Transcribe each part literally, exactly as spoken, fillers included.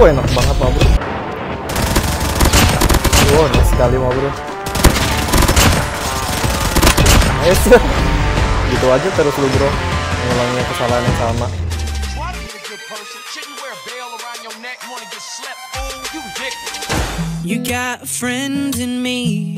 Wow, enak banget ma bro. Wow, enak sekali ma bro. Nice. Gitu aja terus lu bro, ngulangin kesalahan yang sama. You got a friend in me.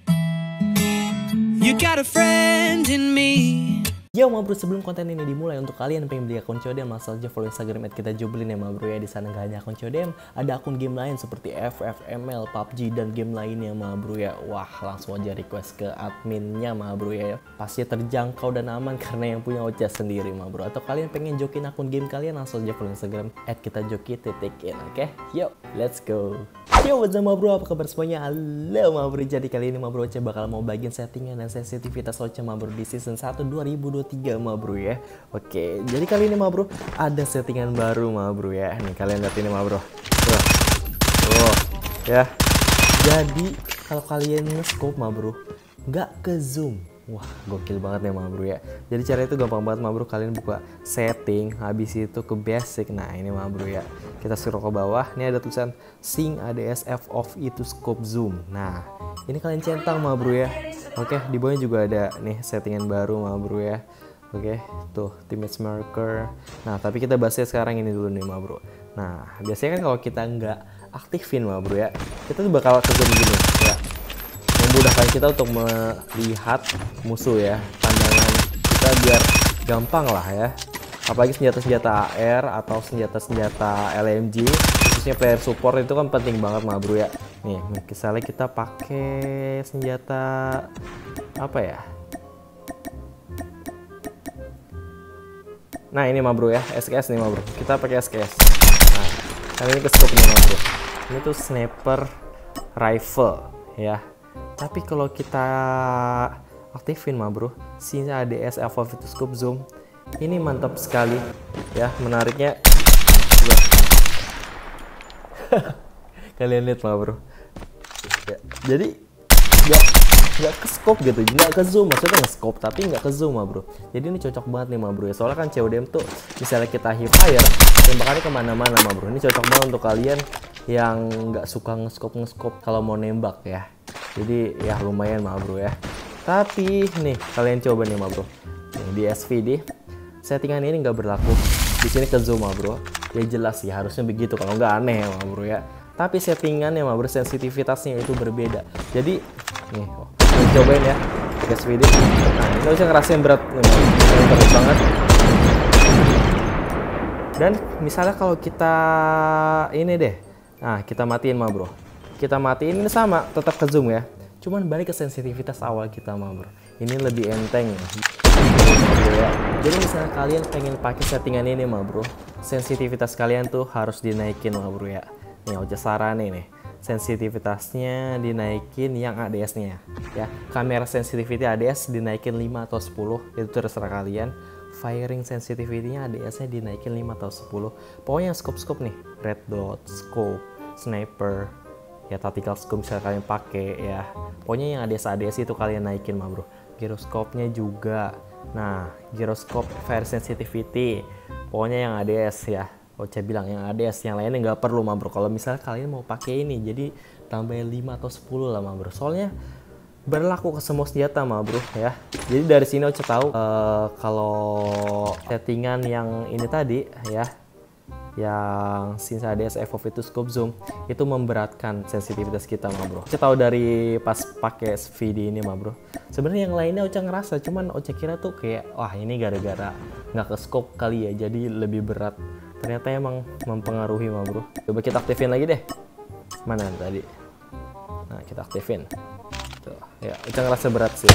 You got a friend in me. Yo ma bro, sebelum konten ini dimulai, untuk kalian yang pengen beli akun C O D M, langsung aja follow Instagram at kita joblin ya ma bro ya. Di sana gak hanya akun C O D M, ada akun game lain seperti F F M L, P U B G dan game lainnya ma bro ya. Wah, langsung aja request ke adminnya ma bro ya. Pasti terjangkau dan aman karena yang punya Ocha sendiri ma bro. Atau kalian pengen jokin akun game kalian, langsung aja follow Instagram at kita joki titik in. Oke, yo let's go. Yo what's up ma bro, apa kabar semuanya? Halo ma bro. Jadi kali ini ma bro Ocha bakal mau bagian settingan dan sensitivitas Ocha ma bro di season satu dua ribu dua puluh tiga ma bro ya. Oke, jadi kali ini ma bro ada settingan baru ma bro ya. Nih kalian lihat ini ma bro. Tuh. Tuh. Ya. Jadi kalau kalian nge-scope ma bro, nggak ke zoom. Wah, gokil banget ya ma bro ya. Jadi cara itu gampang banget ma bro, kalian buka setting, habis itu ke basic. Nah, ini ma bro ya. Kita scroll ke bawah, ini ada tulisan sync A D S F off itu scope zoom. Nah, ini kalian centang ma bro ya. Oke, di bawahnya juga ada nih settingan baru ma bro ya. Oke, tuh image marker. Nah, tapi kita bahasnya sekarang ini dulu nih ma bro. Nah, biasanya kan kalau kita nggak aktifin ma bro ya, kita tuh bakal ke zoom gini ya. Memudahkan kita untuk melihat musuh ya, pandangan kita biar gampang lah ya. Apalagi senjata-senjata A R atau senjata-senjata L M G, khususnya player support itu kan penting banget ma bro ya. Nih, misalnya kita pakai senjata apa ya? Nah, ini ma bro ya, S K S nih ma bro. Kita pakai S K S. Nah, kali ini ke scope nih ma bro. Ini tuh sniper rifle ya. Tapi kalau kita aktifin ma bro, sync A D S F off itu scope zoom, ini mantap sekali ya. Menariknya kalian lihat ma bro ya, jadi nggak nggak ke scope gitu, nggak ke zoom, maksudnya nge scope tapi nggak ke zoom ma bro. Jadi ini cocok banget nih ma bro ya, soalnya kan C O D M tuh misalnya kita hip fire tembakannya kemana-mana ma bro. Ini cocok banget untuk kalian yang nggak suka nge-scope nge-scope kalau mau nembak ya. Jadi ya lumayan ma bro ya. Tapi nih kalian coba nih ma bro, nih, di S V D settingan ini nggak berlaku. Di sini ke zoom ma bro. Ya jelas ya, harusnya begitu, kalau nggak aneh ma bro ya. Tapi settingannya ma bro, sensitivitasnya itu berbeda. Jadi nih, oh, cobain ya ke S V D. Nah, ini bisa ngerasain berat, nih, berat banget. Dan misalnya kalau kita ini deh, nah kita matiin ma bro. Kita matiin ini sama, tetap ke zoom ya. Cuman balik ke sensitivitas awal kita ma bro. Ini lebih enteng ya. Jadi misalnya kalian pengen pakai settingan ini ma bro, sensitivitas kalian tuh harus dinaikin ma bro ya. Nih Ocha saranin nih, sensitivitasnya dinaikin yang A D S-nya ya. Kamera sensitivity A D S dinaikin lima atau sepuluh, itu terserah kalian. Firing sensitivity-nya A D S-nya dinaikin lima atau sepuluh. Pokoknya scope-scope nih, red dot, scope, sniper, ya tactical scope bisa kalian pakai ya. Pokoknya yang A D S A D S itu kalian naikin ma bro. Gyroscope-nya juga. Nah, gyroscope fire sensitivity, pokoknya yang A D S ya. Ocha bilang yang A D S, yang lainnya nggak perlu ma bro. Kalau misalnya kalian mau pakai ini, jadi tambahin lima atau sepuluh lah ma bro. Soalnya berlaku ke semua senjata ma bro ya. Jadi dari sini Ocha tahu uh, kalau settingan yang ini tadi ya, yang sync A D S F off itu scope zoom, itu memberatkan sensitivitas kita ma bro. Ocha tahu dari pas pakai S V D ini ma bro. Sebenarnya yang lainnya Ocha ngerasa, cuman Ocha kira tuh kayak wah ini gara-gara nggak ke scope kali ya, jadi lebih berat. Ternyata emang mempengaruhi ma bro. Coba kita aktifin lagi deh. Mana tadi? Nah, kita aktifin. Tuh, ya, Ocha ngerasa berat sih.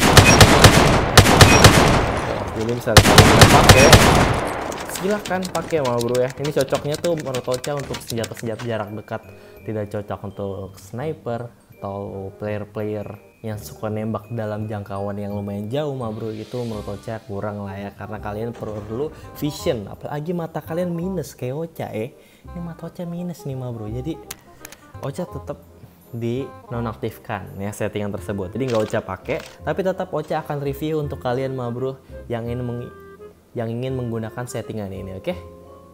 Tuh, jadi misalnya kalian pakai, silahkan pakai ma bro ya. Ini cocoknya tuh menurut Ocha untuk senjata-senjata jarak dekat, tidak cocok untuk sniper atau player-player yang suka nembak dalam jangkauan yang lumayan jauh ma bro. Itu menurut Ocha kurang lah ya, karena kalian perlu vision, apalagi mata kalian minus kayak Ocha eh. Ini mata Ocha minus nih ma bro, jadi Ocha tetap di nonaktifkan ya settingan tersebut. Jadi nggak Ocha pakai, tapi tetap Ocha akan review untuk kalian ma bro yang ingin meng yang ingin menggunakan settingan ini, oke?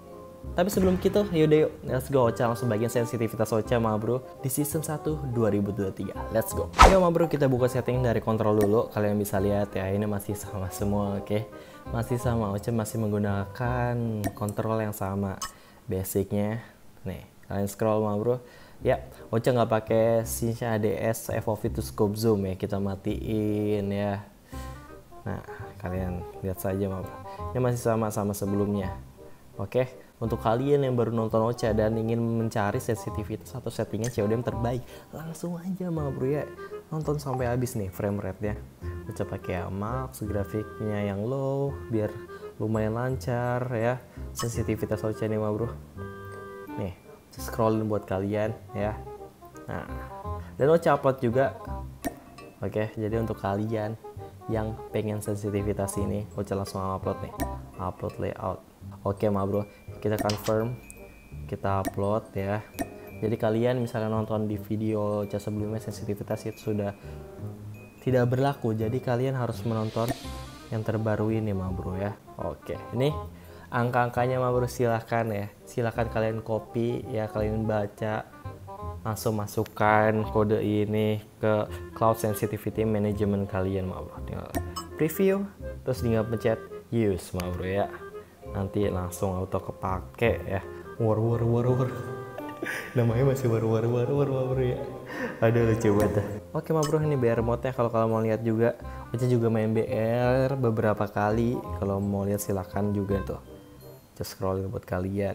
Tapi sebelum gitu, yaudah yuk, let's go Ocha langsung bagian sensitivitas Ocha ma bro di season satu dua ribu dua puluh tiga. Let's go. Yuk ma bro, kita buka setting dari kontrol dulu. Kalian bisa lihat ya, ini masih sama semua, oke? Okay? Masih sama, Ocha masih menggunakan kontrol yang sama basicnya. Nih, kalian scroll ma bro. Ya, Ocha nggak pakai Cincia A D S F O V itu scope zoom ya, kita matiin ya. Nah, kalian lihat saja ma bro. Ini masih sama sama sebelumnya. Oke, untuk kalian yang baru nonton Ocha dan ingin mencari sensitivitas atau settingan C O D M terbaik, langsung aja ma bro ya, nonton sampai habis nih frame rate-nya. Ocha pakai max, grafiknya yang low biar lumayan lancar ya. Sensitivitas Ocha nih ma bro. Nih, scrollin buat kalian ya. Nah, dan Ocha upload juga. Oke, jadi untuk kalian yang pengen sensitivitas ini, Ocha langsung upload nih. Upload layout. Oke ma bro, kita confirm, kita upload ya. Jadi kalian misalnya nonton di video Ocha sebelumnya, sensitivitas itu sudah tidak berlaku. Jadi kalian harus menonton yang terbaru ini ma bro ya. Oke, ini angka-angkanya ma bro, silahkan ya. Silahkan kalian copy ya, kalian baca. Langsung masukkan kode ini ke Cloud Sensitivity Management kalian ma bro. Tinggal preview, terus tinggal pencet use ma bro ya. Nanti langsung auto kepake ya. War war war war. Namanya masih war war war war ma bro ya. Aduh lucu banget. Oke ma bro, ini B R mode-nya kalau kalau mau lihat juga. Ocha juga main B R beberapa kali. Kalau mau lihat silahkan juga tuh. Just scroll buat kalian.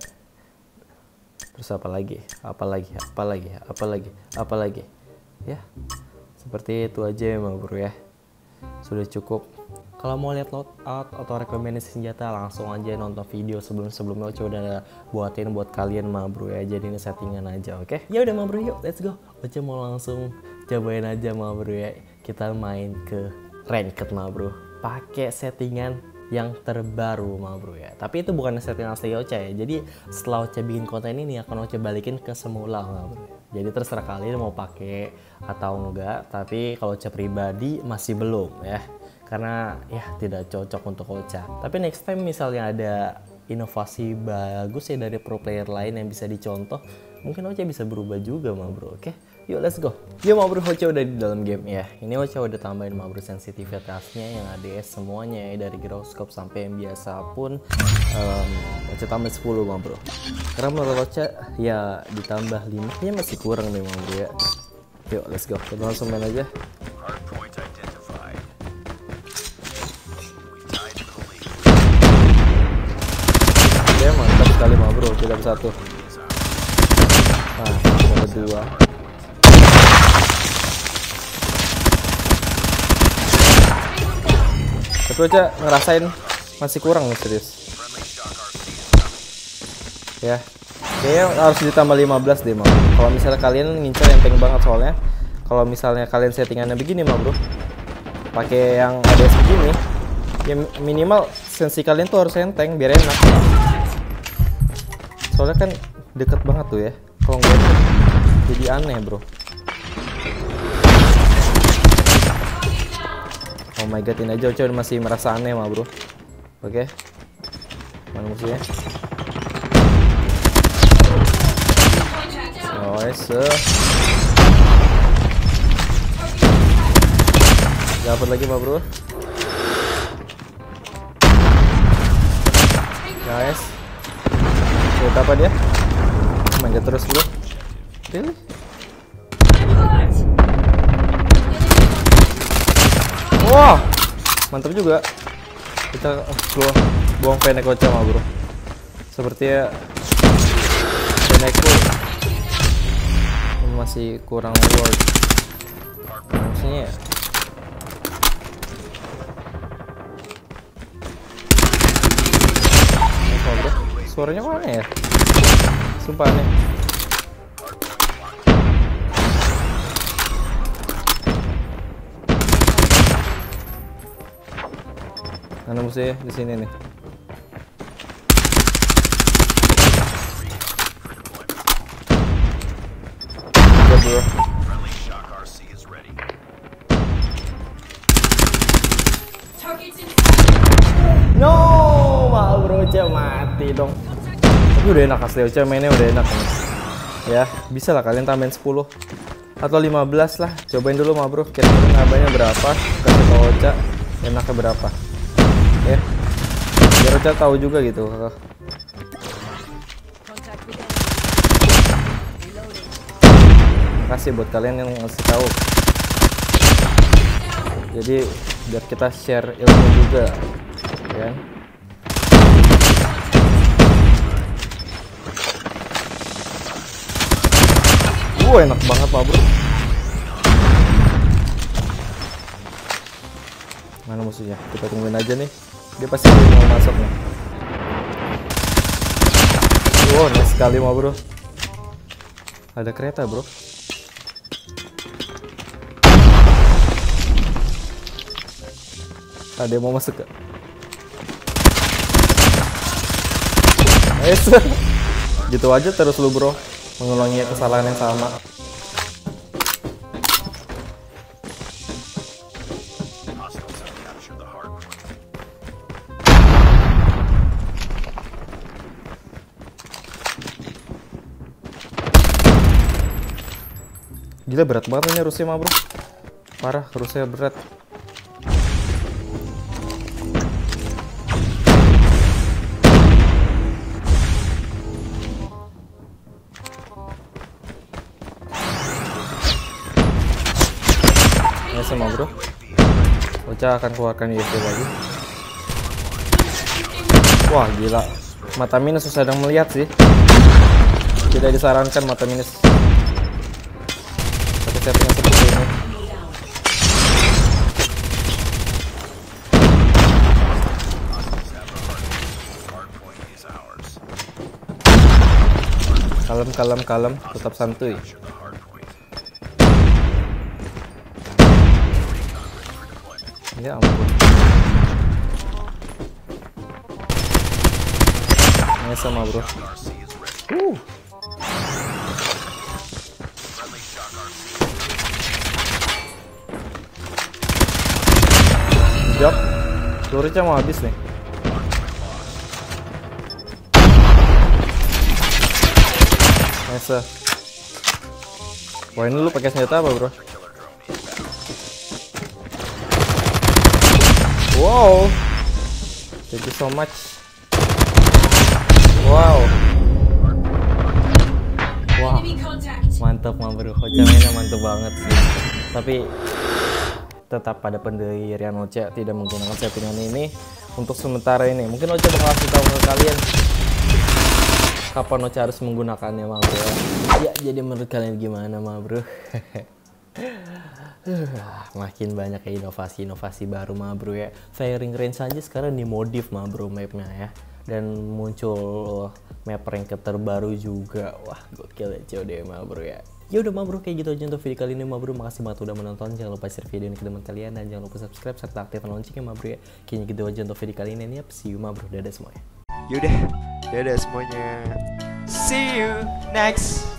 Terus apa lagi? Apa lagi? Apa lagi? Apa lagi? Apa lagi? Ya. Seperti itu aja ya ma bro ya. Sudah cukup. Kalau mau lihat loadout atau rekomendasi senjata, langsung aja nonton video sebelum-sebelumnya Ocha udah buatin buat kalian ma bro ya. Jadi ini settingan aja, oke? Okay? Ya udah ma bro, yuk let's go. Ocha mau langsung cobain aja ma bro ya. Kita main ke ranked ma bro. Pakai settingan yang terbaru ma bro ya. Tapi itu bukan settingan asli Ocha ya. Jadi setelah Ocha bikin konten ini akan Ocha balikin ke semula ma bro. Jadi terserah kalian mau pakai atau enggak. Tapi kalau Ocha pribadi masih belum ya. Karena ya tidak cocok untuk Ocha. Tapi next time misalnya ada inovasi bagus ya dari pro player lain yang bisa dicontoh, mungkin Ocha bisa berubah juga ma bro. Oke, yuk let's go. Yuk ma bro, Ocha udah di dalam game ya. Ini Ocha udah tambahin ma bro sensitivitasnya yang A D S semuanya ya, dari gyroscope sampai yang biasa pun um, Ocha tambah sepuluh ma bro. Karena menurut Ocha ya ditambah lima kayaknya masih kurang nih ma bro ya. Yuk let's go, kita langsung main aja. Ya mantap sekali ma bro, tidak satu. Nah, nomor dua. Tapi Ocha ngerasain masih kurang nih serius. Ya, kayaknya harus ditambah lima belas deh ma bro. Kalau misalnya kalian ngincar enteng banget soalnya. Kalau misalnya kalian settingannya begini ma bro, pakai yang A D S begini, ya minimal sensi kalian tuh harus enteng biar enak. Soalnya kan deket banget tuh ya. Kalau nggak jadi aneh bro. Oh my god, ini aja Ocha masih merasa aneh mah bro. Oke, mana musuhnya? Nice. Dapat lagi mah bro. Nice. Lihat apa dia? Manja terus bro. Really? Wah, mantap juga. Kita keluar buang Fennec Ocha mah bro. Sepertinya Fennecku masih kurang worth. Maksudnya bro, suaranya kok aneh ya? Sumpah aneh. Mana musuhnya? Di sini nih. Ya bro. No, mau bro, Ocha mati dong. Tapi Ini udah enak asli, Ocha mainnya udah enak nih. Ya, bisa lah kalian tambahin sepuluh atau lima belas lah. Cobain dulu mah bro, kira-kira nambahnya berapa, kasih tau Ocha enaknya berapa. Ya, biar Ocha tahu juga gitu. Makasih buat kalian yang ngasih tahu. Jadi biar kita share ilmu juga, ya. Wah, enak banget Pak Bro. Mana musuhnya? Kita tungguin aja nih. Dia pasti mau masuk nih. Wow, nice sekali Pak Bro. Ada kereta Bro. Ada yang mau masuk gak? Nice. Gitu aja terus lu Bro, mengulangi kesalahan yang sama. Gila berat banget ini Rusia mah Bro. Parah, Rusia berat. Sama bro, Ocha akan keluarkan U S B lagi. Wah gila, mata minus sedang melihat sih. Tidak disarankan mata minus. Tapi settingan seperti ini. Kalem, kalem, kalem, tetap santuy. Ya ampun. Ini sama bro. Uh. Jok. Luritnya mau habis nih. Nice. Wah ini lu pakai senjata apa bro? Wow, thank you so much. Wow, wow, mantap mah bro. Ocha mainnya mantap banget sih. Tapi tetap pada pendirian Ocha tidak menggunakan settingan ini untuk sementara ini. Mungkin Ocha bakal kasih tahu ke kalian kapan Ocha harus menggunakannya mah bro. Ya jadi menurut kalian gimana mah bro? Makin banyak ya inovasi-inovasi baru mah bro ya. Firing range aja sekarang dimodif mah bro mapnya ya. Dan muncul map rank terbaru juga. Wah gokil ya C O D mah bro ya. Ya udah mah bro, kayak gitu aja untuk video kali ini mah bro. Makasih banget udah menonton. Jangan lupa share video ini ke teman kalian dan jangan lupa subscribe serta aktifkan loncengnya mah bro ya. Kayaknya gitu aja untuk video kali ini. Yap, see you mah bro. Dadah semuanya. Yaudah, dadah semuanya. See you next